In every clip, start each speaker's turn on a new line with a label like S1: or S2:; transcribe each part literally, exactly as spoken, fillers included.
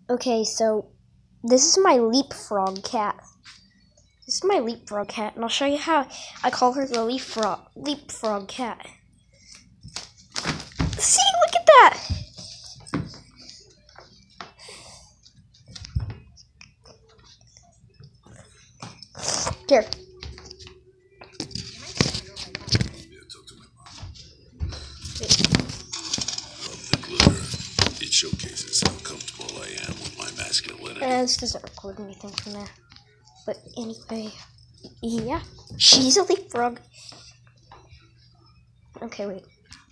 S1: Okay, so this is my leapfrog cat. This is my leapfrog cat, and I'll show you how I call her the leapfrog leapfrog cat. See, look at that! Here.
S2: It showcases how comfortable I am with my masculinity.
S1: Uh, this doesn't record anything from there. But anyway, yeah, she's a leapfrog. Okay, wait.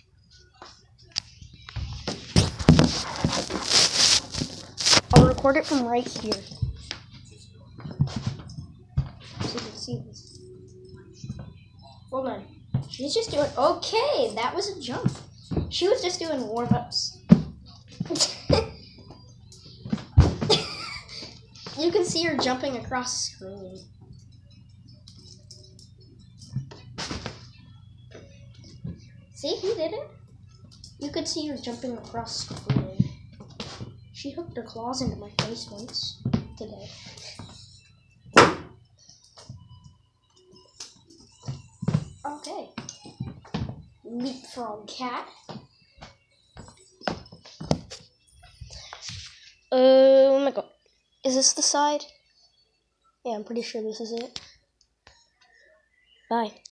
S1: I'll record it from right here. So you can see this. Hold on. She's just doing, okay, that was a jump. She was just doing warm-ups. You can see her jumping across the screen. See, he did it. You could see her jumping across the screen. She hooked her claws into my face once today. Okay. Leapfrog cat. Oh my god. Is this the side? Yeah, I'm pretty sure this is it. Bye.